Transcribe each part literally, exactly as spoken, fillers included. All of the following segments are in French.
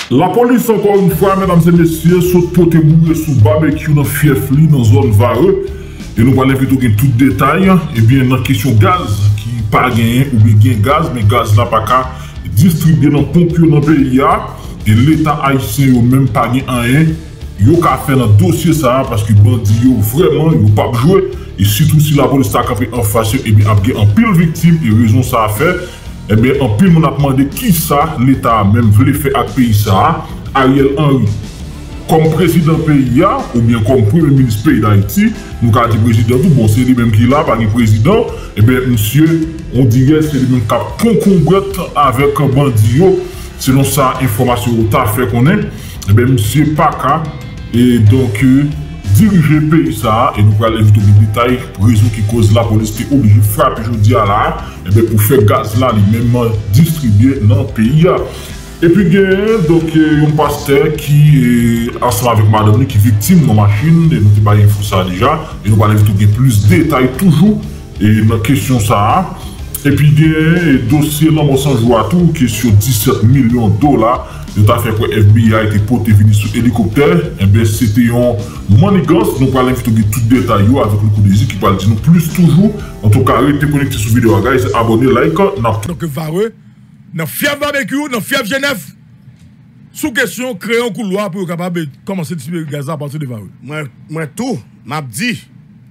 La police, encore une fois, mesdames et messieurs, saute pote bourré sous barbecue dans Fiefli, dans zone Vareux. Et nous allons inviter tout détail. Et bien, dans la question gaz, qui pas gagné ou bien gain gaz, mais gaz n'a pas qu'à distribuer dans le pompier dans le pays. Et l'État haïtien n'a même pas gagné rien. Il y a fait dans le dossier ça parce que bandit vraiment, il n'a pas joué. Et surtout si la police a campé en face, et bien, il y a un pile victime et raison ça a fait. Eh bien, en pile, on a demandé qui ça, l'État même voulait faire avec le pays ça, Ariel Henry, comme président pays, ou bien comme premier ministre pays d'Haïti, nous avons dit président tout, bon, c'est lui-même qui est là, pas le président, eh bien, monsieur, on dirait que c'est lui-même qui a concombrette avec un bandit, selon ça, information au a fait qu'on est, eh bien, monsieur Paka, et donc, euh, diriger le pays ça, et nous allons inviter des détails pour raison qui cause la police est obligée de frapper aujourd'hui à là, et bien pour faire gaz là, les mêmes distribuer dans le pays. Et puis, il y a donc un pasteur qui est ensemble avec madame qui est victime de la machine, et nous avons info ça déjà, et nous allons inviter plus de détails toujours, et dans la question ça. Et puis, il y a un dossier l'homme sans joie tout qui est sur dix-sept millions de dollars. Tout à fait que F B I a été porté venu sur hélicoptère. Et bien, c'était un manigance. Nous allons inviter tout détail avec le coup de qui parle de nous plus toujours. En tout cas, restez connectés sur la vidéo, guys. Abonnez, like. Donc, Vareux, dans Fief Barbecue, dans Fief Genève, sous question, créer un couloir pour être capable de commencer à distribuer le gaz à partir de Vareux. Moi, moi tout, m'a dit,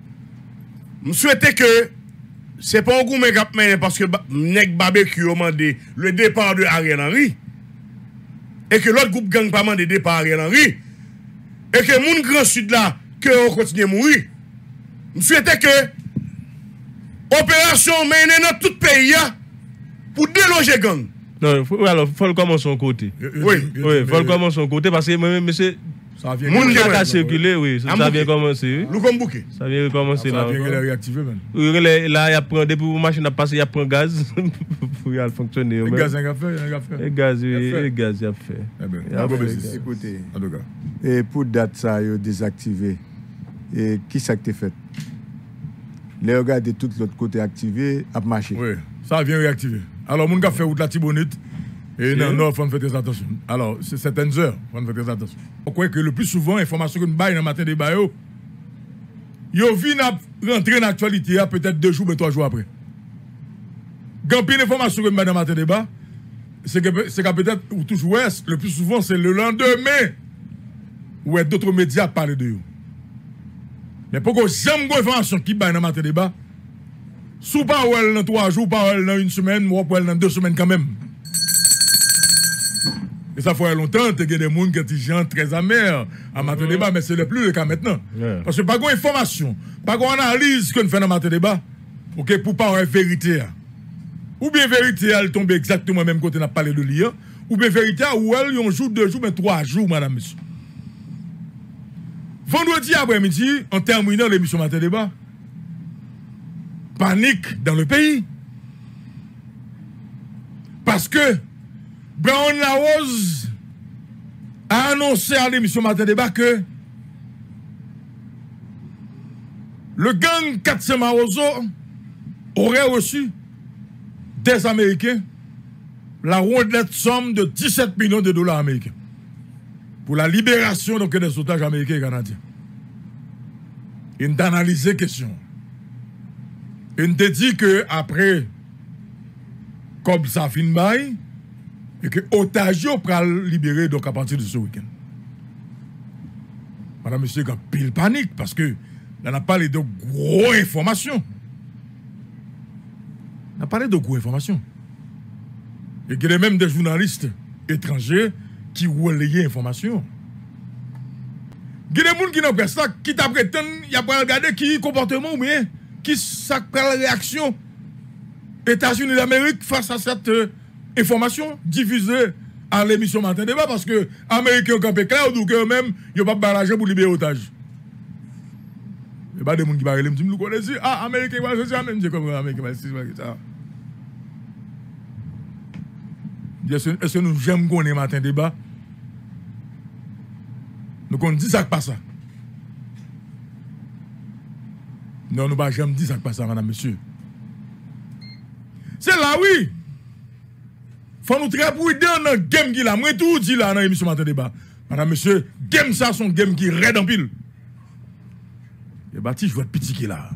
je souhaitais que c'est pas un goût mais parce que Nèg Barbecue a demandé le départ de Ariel Henry. Et que l'autre groupe gang pas demandé le départ de Ariel Henry. Et que mon grand sud là, que on continue à mourir. Je souhaitais que opération menée dans tout le pays pour déloger gang. Non, faut, alors, il faut le commencer son côté. Oui, oui, il faut le commencer son côté parce que moi-même, monsieur. Ça vient Moun qui a circulé, oui, ça, ça vient commencer. Nous comme bouquet. Ça vient commencer là. Ça vient réactiver même. Oui, là, il y a pris depuis la machine à passer, il y a pris gaz pour y fonctionner. Le gaz, il y a fait, il y a fait. Le gaz, oui, le gaz, il y a fait. Eh bien, écoutez, en tout cas. Et pour date ça, il désactivé. Et qui ça que tu fait? Les regards de tout l'autre côté activé, à marcher. Oui, ça vient réactiver. Alors, mon gars fait route la Tibonite. Et non, non, il faut faire très attention. Alors, c'est certaines heures, il faut faire très attention. On croit que le plus souvent, l'information que nous baillons dans le matin des baillots, yo vient rentrer dans l'actualité peut-être deux jours, mais trois jours après. Quand une information que nous baillons dans le matin des bains, c'est que, que peut-être, ou toujours, le plus souvent, c'est le lendemain où d'autres médias parlent de vous. Mais pourquoi j'aime une information qui baille dans le matin des bains, sous pas ou elle dans trois jours, pas elle dans une semaine, ou pas elle dans deux semaines quand même. Et ça fait longtemps, il y a des gens qui sont très amers en matin débat, mais ce n'est plus le cas maintenant. Yeah. Parce que pas de information, pas d'analyse que nous faisons dans matin débat, okay, pour pas avoir vérité. Ou bien vérité, elle tombe exactement même côté on a parlé de l'I A, ou bien vérité, ou elle, un jour, deux jours, mais trois jours, madame, monsieur. Vendredi après-midi, en terminant l'émission matin débat, panique dans le pays. Parce que Brown Laos a annoncé à l'émission Matin Débat que le gang quatre cents Marozo aurait reçu des Américains la rondelette somme de dix-sept millions de dollars américains pour la libération donc, des otages américains et canadiens. Il a analysé la question. Il a dit que après, comme ça fin bail, et que otages pral libérer donc à partir de ce week-end. Madame, monsieur, il y a pile panique parce que là, on a parlé de gros informations. On a parlé de gros informations. Et qu'il y a même des journalistes étrangers qui relayaient l'information. Il y a des gens qui n'ont pas ça, qui t'apprêtent, il y a pas regardé qui comportement ou bien, qui ça la réaction États-Unis d'Amérique face à cette euh, information diffusée à l'émission Matin Débat parce que les Américains ont campé clair ou qu'eux-mêmes, ils n'ont pas barragé pour libérer otages. Il n'y a pas de gens qui parlent, ils me connaissent. Ah, Américains, c'est ça, même, je comprends, Américains, c'est ça. Est-ce que nous j'aime qu'on ait Matin Débat? Nous on dit ça que pas ça. Non, nous pas jamais dit ça que pas ça, madame, monsieur. C'est là, oui. faut nous très prudent dans le game qui là. Moi, tout dit là dans l'émission Matin Débat. Madame, monsieur, game ça, son game qui raide en pile. Et bâti, je vois petit qui là.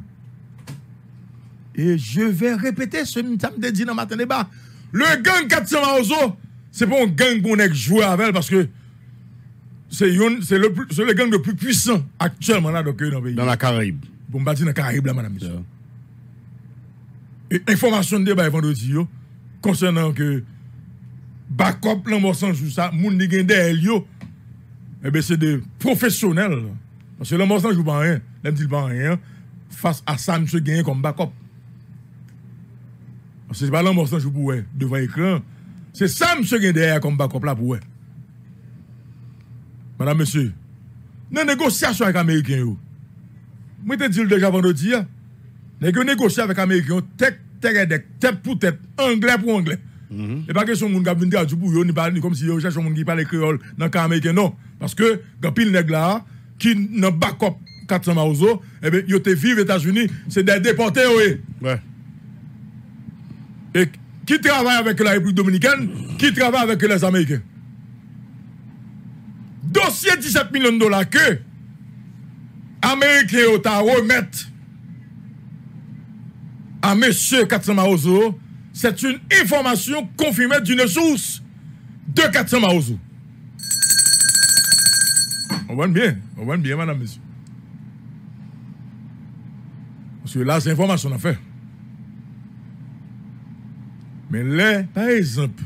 Et je vais répéter ce que je dit dans Matin Débat. Le gang quatre cents Maozo, c'est pas un gang pour nous jouer avec parce que c'est le, le gang le plus puissant actuellement là, donc, dans le pays. Dans la Caraïbe. Bon, bâti dans la Caraïbe là, madame, monsieur. Et information de débat vendredi, yo, concernant que backup l'an sans jour ça, moun qui gagne derrière eh ben c'est des professionnels. Parce que l'an sans joue pas rien, l'aime dit pas rien face à ça monsieur gagne comme backup. Parce que c'est pas l'an sans joue pour devant écran, c'est ça monsieur gagne derrière comme backup là pour madame monsieur. Dans négociation avec américain yo. Moi te dit déjà vendredi, nèg négocier avec américain tête tête tête pour tête, anglais pour anglais. Et pas question moun k'ap vinn dire pour yo ni pas comme si yo cherche moun qui parle créole dans cas américain non parce que quand pile nèg là qui dans backup quatre cents Maozo et ben yo te vivre États-Unis c'est des déportés ouais. Ouais. Et qui travaille avec la République dominicaine, qui travaille avec les Américains. Dossier dix-sept millions de dollars que Américains ont à remettre à monsieur quatre cents Maozo, c'est une information confirmée d'une source de quatre cents Maozo. On voit bien, on voit bien, madame, monsieur. Parce que là, c'est information à faire. Mais là, par exemple,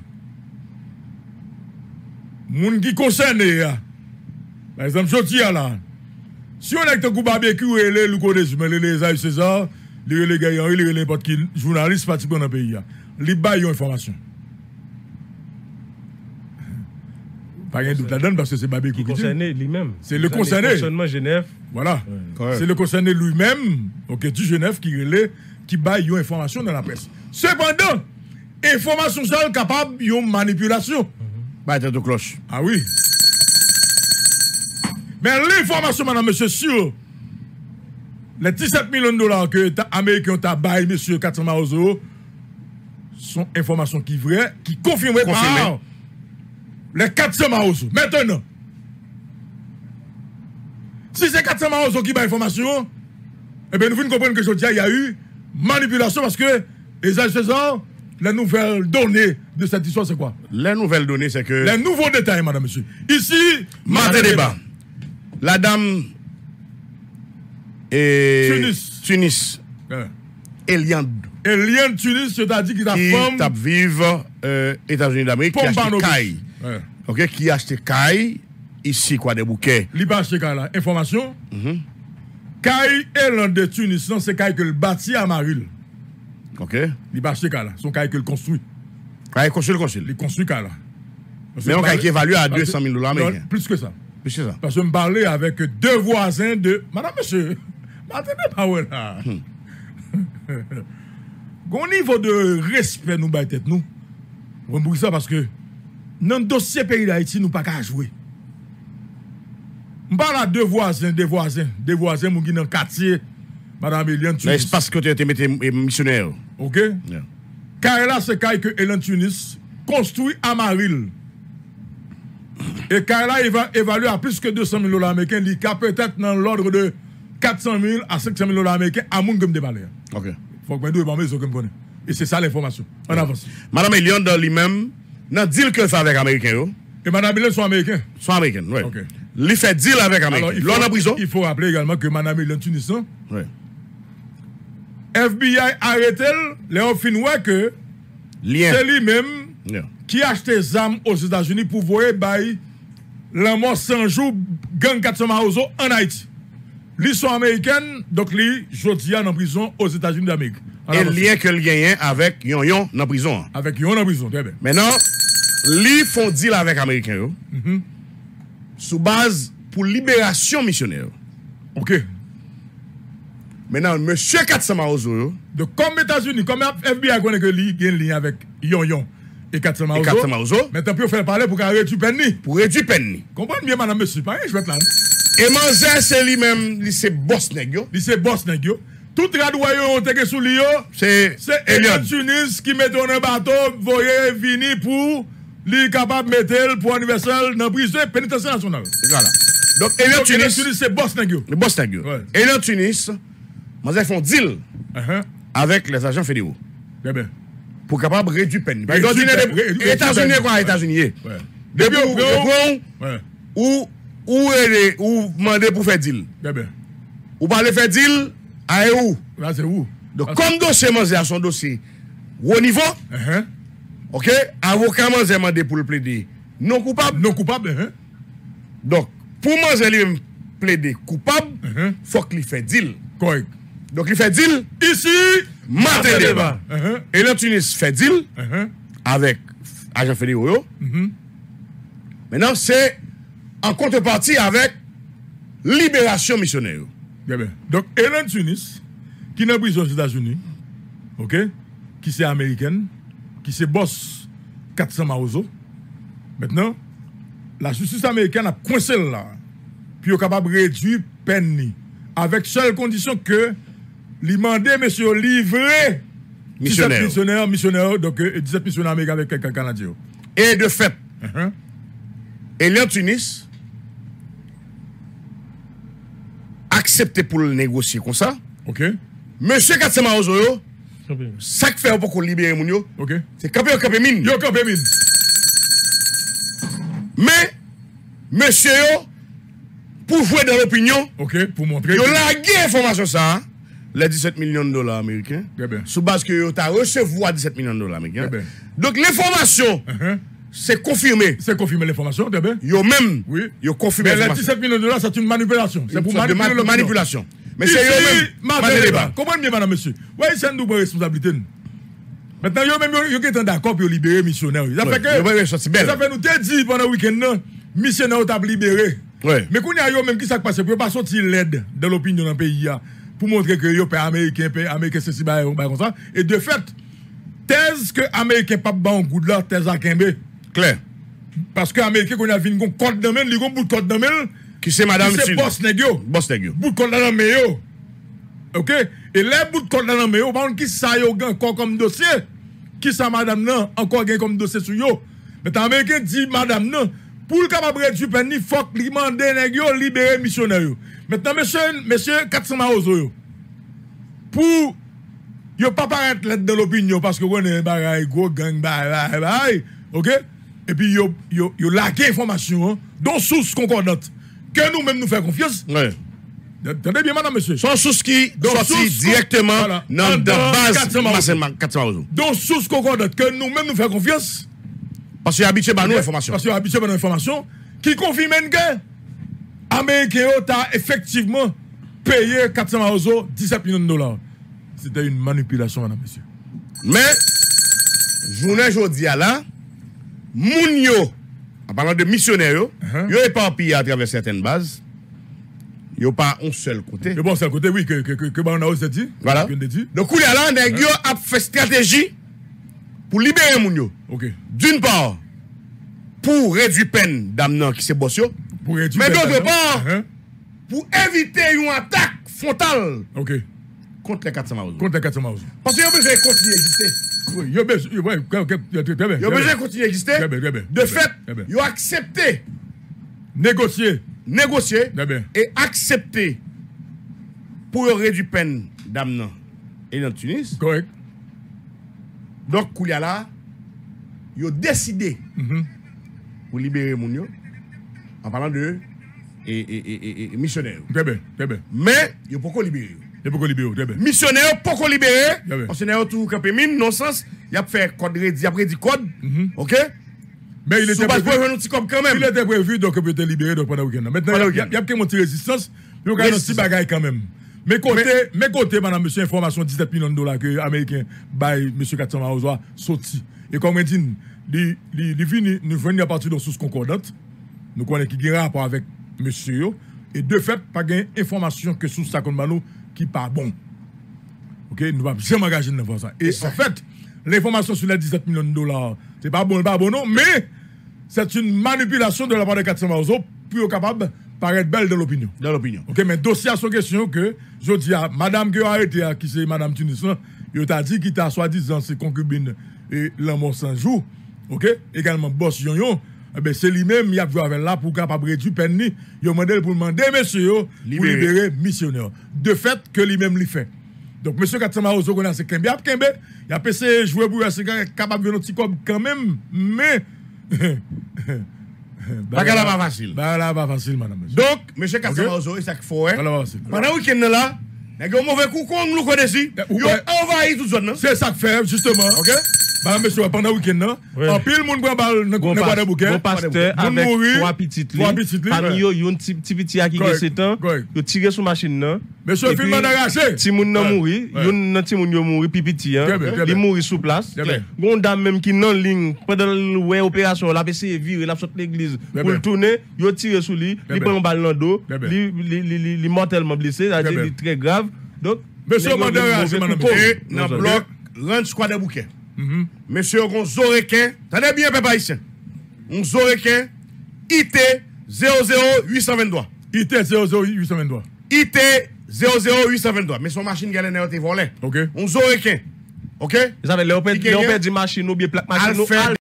moun qui concerne, par exemple, je dis là, si on a un coup barbecue et les loups des humains, les Aïe César, les les gagnants, les n'importe qui journaliste particulier dans le pays, les baillons information. Pas de doute là-dedans parce que c'est barbecue qui concerné lui-même. C'est le concerné. Le concernement Genève. Voilà. Ouais. C'est le concerné lui-même, ok, du Genève qui relève, qui baille une information dans la presse. Cependant, information seule capable d'une manipulation. Bah, tête de cloche. Ah oui. Mais l'information, madame, monsieur, sur les dix-sept millions de dollars que les Américains ont baillé, monsieur quatre cents Maozo, sont informations qui vraies, qui confirment par les quatre cents Maozo. Maintenant, si c'est quatre cents Maozo qui baillent l'information, eh bien, nous venons comprendre que je dis, il y a eu manipulation parce que les César, les nouvelles données de cette histoire, c'est quoi? Les nouvelles données, c'est que. Les nouveaux détails, madame, monsieur. Ici, Matin Débat. La dame. Et Tunis. Tunis. Ouais. Eliane. Eliane Tunis, c'est-à-dire qu'il a femme. Qui vivre euh, États-Unis d'Amérique, qui a acheté Caille. Ouais. Ok, qui a acheté Caille, ici, quoi, des bouquets. Il a acheté Caille là. Information. Mm-hmm. Caille Eliane de Tunis, c'est Caille que le bâti à Maril. Ok. Il a acheté Caille là. Son Caille que le construit. Caille construit le construit. Il construit Caille là. Mais on Caille qui évalue à deux cent mille dollars américains. Plus que ça. Plus que ça. Parce que je me parlais avec deux voisins de. Madame, monsieur. M'attendez pas, ouais, là. Au niveau de respect, nous, bah, tête, nous. On me dit ça parce que dans le dossier pays d'Haïti, nous pas qu'à jouer. Je parle à deux voisins, des voisins, des voisins, qui sont dans le quartier, Madame Eliane Tunis. L'espace que tu as été missionnaire. Ok? Yeah. Car là, c'est Car que Eliane Tunis construit à Maril. Et car là, il va évaluer à plus que deux cent mille dollars américains, il y a peut-être dans l'ordre de quatre cent mille à cinq cent mille dollars américains à mon comme des balais. Ok. Faut que je me dise que je connais. Et c'est ça l'information. On avance. Madame Eliane, dans lui-même, dans le deal que fait avec les Américains. Et Madame Eliane sont Américains? Sont Américains, oui. Ok. Il fait deal avec les Américains. L'on en prison. Il faut rappeler également que Madame Eliane Tunisien, oui. F B I arrête les fin que c'est lui-même yeah. qui a acheté des armes aux États-Unis pour voir la mort sans jour gang quatre cents Maozo en Haïti. Ils sont américains, donc ils sont en prison aux États-Unis d'Amérique. Et le lien que le gagnent avec Yon Yon en prison. Avec Yon en prison, très bien. Maintenant, ils font deal avec les Américains yo, mm-hmm. sous base pour libération missionnaire. Ok. Maintenant, monsieur quatre cents Maozo. De comme États-Unis, comme F B I connaît que lui il y a un lien avec Yon Yon et quatre cents Maozo. quatre cents Maozo. Maintenant, puis on fait parler pour qu'il réduise peine. Pour réduire peine. Comprenez bien, madame, monsieur, pas je vais être là. Et Manzé, c'est lui-même, c'est boss nèg yo. Il c'est boss nèg yo. Tout radouayo ont été sous l'I O. C'est Eliot Tunis qui met dans un bateau, voyez, vini pour lui capable de mettre pour anniversaire dans la prison pénitentiaire nationale. Voilà. Donc, Eliot Tunis. Eliot Tunis, c'est boss Nagio. Le boss Nagio. Eliot Tunis, moi, ils font deal uh-huh. avec les agents fédéraux. Bien, bien. Pour capable de réduire peine. Par exemple, les États-Unis, quoi, les États-Unis. Depuis au Gabon, ou ou ou demander pour faire deal. Bien, bien. Ou pas le faire deal, à où? Là, c'est où? Donc, comme dossier Manzé a son dossier, au niveau, uh-huh. ok, avocat Manzé demandé pour le plaider non coupable. Non coupable, uh-huh. Donc, pour Manzé lui plaider coupable, il uh-huh. faut qu'il fait deal. Correct. Donc, il fait deal. Ici, matin débat. Uh-huh. Et là, Tunis fait deal uh-huh. avec agent fédéraux. Uh-huh. Maintenant, c'est en contrepartie avec libération missionnaire. Bien, bien. Donc, Hélène Tunis, qui est en prison aux États-Unis, ok, qui c'est américaine, qui c'est boss quatre cents Maozo. Maintenant, la justice américaine a coincé là, puis elle est capable de réduire peine, avec seule condition que lui demander, monsieur, livrer missionnaire. missionnaires, missionnaires, donc dix-sept missionnaires américains avec quelqu'un canadien. Et de fait, uh-huh. Eliot Tunis accepté pour le négocier comme ça. Ok. Monsieur Katsema Ozoyo, ça qui fait pour libérer mon yo, ok. c'est camper camper mine. Yo camper mine. Mais monsieur yo, pour jouer dans l'opinion, ok, pour montrer. Yo lagué information ça, les dix-sept millions de dollars américains. Sous base que yo t'a recevoir dix-sept millions de dollars américains. Donc l'information, uh-huh. c'est confirmé. C'est confirmé l'information, très bien. Yo même, oui. Yo confirmé. Mais les dix-sept millions de dollars, c'est une manipulation. C'est pour manipuler ma manipulation. Mais c'est yo même. Matin débat. Comment bien, madame, monsieur? Oui, c'est une double responsabilité. Maintenant, yo même, yo qui est d'accord pour libérer missionnaire. Ça fait que. Ça fait nous te dit pendant le week-end, missionnaire t'a libéré. Mais quand il y a yo même qui s'est passé, pour pas sortir l'aide de l'opinion dans le pays, pour montrer que yo pays américain, pays américain, c'est si bas comme ça. Et de fait, thèse que américain pas bon goût de là, thèse à Kembe. Clair. Parce que américain qu'on a vu une code de main, il y a un bout de code de main. Qui c'est madame C'est boss négio. Boss négio. Bout de code de main yo. OK? Et les bouts de code de main yo, par contre qui ça yo encore comme dossier? Qui ça madame non encore gain comme dossier sur yo? Mais américain dit madame non pour le capable réduire peine, il faut qu'il demande négio libérer missionnaire yo. Maintenant monsieur monsieur quatre cents Maozo yo. Pour yo pas paraître l'aide de l'opinion parce que on est bagaille gros gang bagaille bagaille. OK? Et puis yo yo yo laqué information dont source concordante que nous-mêmes nous faisons confiance. Ouais. Attendez bien madame monsieur. Son source qui sorti directement voilà, dans la base quatre cents Maozo. Donc source concordante que nous-mêmes nous faisons confiance. Parce qu'il y a habitué par nous information. Parce qu'il y a habitué par nous information qui confirme que Américain a effectivement payé quatre cents Maozo dix-sept millions de dollars. C'était une manipulation madame monsieur. Mais journée aujourd'hui là moun yo, en parlant de missionnaires, yo, uh-huh. yo éparpillé à travers certaines bases. Yo pas un seul côté. Le bon seul côté, oui, que que que, que on a aussi dit. Voilà. Donc il y a là, nèg yo a fait stratégie pour libérer moun yo. OK. D'une part, pour réduire peine d'amenant qui c'est boss yo. Pour réduire. Mais d'autre part, uh-huh. pour éviter une attaque frontale. OK. Contre les quatre cents Maozo. Contre les quatre cents Maozo. Parce que yo besoin continuer exister. Oui, il y a besoin, ouais, très bien. Il y a besoin de continuer à exister. Très bien, très bien. De fait, il a accepté. Négocier. Négocier. Très bien. Et accepter pour réduire peine d'amenant et dans Tunis. Correct. Donc, Kouliala, il a décidé mm-hmm. pour libérer Mounio en parlant de et, et, et, et, missionnaire. Très bien, très bien. Mais, il ne peut pas libérer. Il peut pas libérer, très bien. Missionnaire, pas qu'on libérer. Missionnaire, tout campé mine, non sens. Il a fait code, il a prédit code. Mm-hmm. OK? Mais il était prévu. Quand même. Il était prévu, donc il peut être libéré donc, pendant le week-end. Maintenant, il y a, il y a une résistance, mais il y a un petit bagage quand même. Mais côté, mais côté, madame, monsieur, information dix-sept millions de dollars que l'Américain, by monsieur quatre cents Maozo, sorti. Et comme on dit, nous venons à partir de sources concordantes. Nous connaissons qui a un rapport avec monsieur. Et de fait, pas gain information que sous ça comme nous qui pas bon. OK, nous va jamais engager dans ça. Et en fait, l'information sur les dix-sept millions de dollars, c'est pas bon, pas bon non, mais c'est une manipulation de la part de quatre cents Maozo pour être capable paraître belle dans l'opinion. Dans l'opinion. OK, mais dossier à son question que je dis à madame qui a arrêté qui c'est madame Tunisien, il t'a dit qu'il t'a soi-disant ses concubines et l'amour sans jour. OK, également boss Yon eh ben c'est lui-même il a vu avec là pour capable réduire peine ni, il a demandé pour demander monsieur pour libérer missionnaire. De fait que lui-même lui fait. Donc monsieur Katsama Ozo connaît c'est Kembe, Kembe, il a passé jouer pour c'est capable de un petit comme quand même mais Bah là pas facile. Bah là pas facile madame. Donc monsieur Katsama Ozo c'est ça qu'il faut hein. Pendant week-end là, il y a un mauvais coup qu'on nous connaît. Il a envahi toute zone. C'est ça que fait justement. OK? Bah, monsieur, pendant le week-end, non? En pile, le monde prend balle dans le bouquet. Bon pasteur avec trois petites lignes. Parmi eux, il y a un petit petit qui a sept ans. Il a tiré sur machine, non? Monsieur, film en arraché. Si moun nan mouri, il y a un petit moun mouri, pipiti, hein? Il mouri sous place. Il y a une dame même qui non ligne, pendant l'opération, la P C virer, la sorte l'église. Pour le tourner, il a tiré sur lui, il prend une balle dans le dos, il est mortellement blessé, c'est-à-dire il est très grave. Donc, monsieur, on arraché, madame. Et dans le bloc, range squad de bouquet. Monsieur Gonzorequin, tenez bien, papa ici. Gonzorequin, I T zéro zéro huit cent vingt-deux. I T zéro zéro huit cent vingt-deux. I T zéro zéro huit cent vingt-deux. Mais son machine galère n'a été volée. Ok. Gonzorequin. Ok? Vous savez, les opères du machine ou bien plaque machine ou